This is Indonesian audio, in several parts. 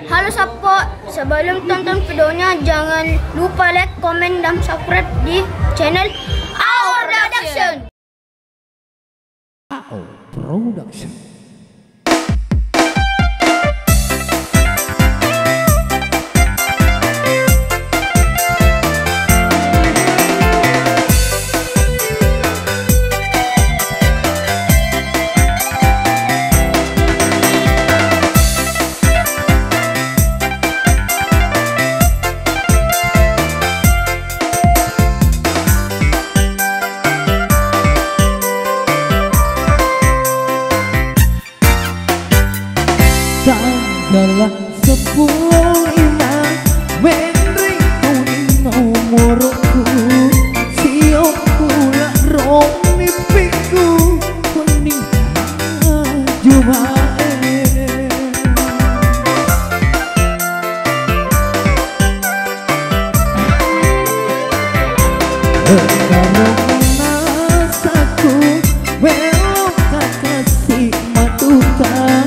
Halo Sapo, sebelum tonton videonya jangan lupa like, komen, dan subscribe di channel AO Production. AO Production. Tanggalah 10.5 Menring kuning nomorku Siok pula rong mimpiku Kuning jumae Sekarang nasaku Belok tak kasih matuta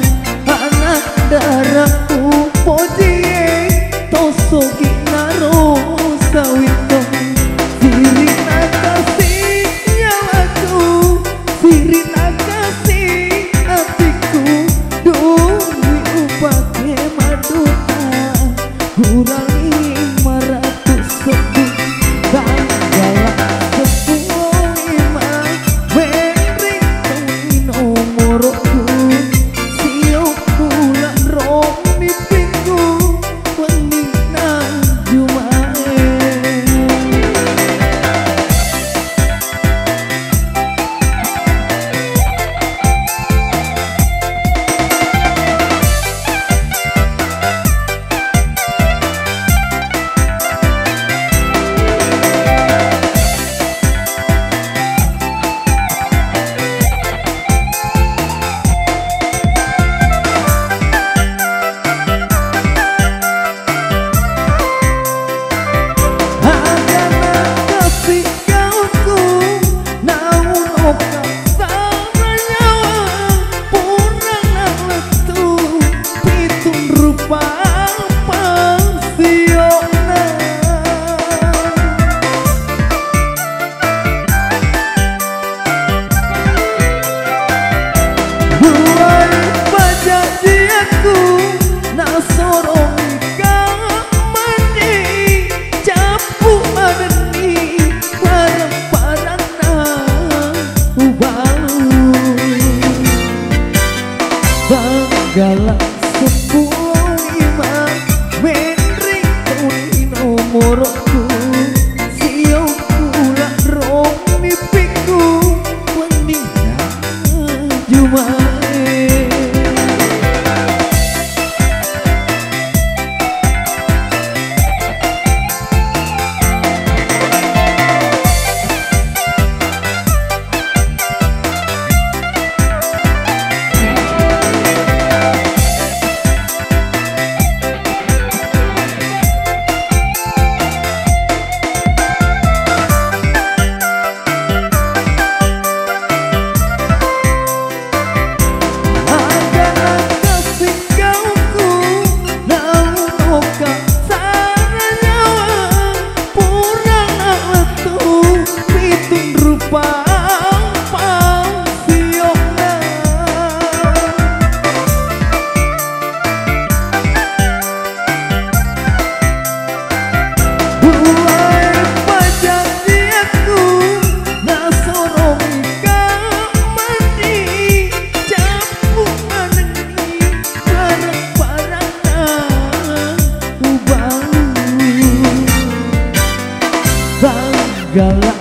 darahku pojie tosoki naro sawitong sirina kasih nyawaku sirina kasih hatiku duwi upake maduta kurang 500 lebih tanggalah 10.5 Menring kuning nomorku Tanggalah 10.5 Menring kuning nomorku Siok pula rong mimpiku Kuning jumae Galak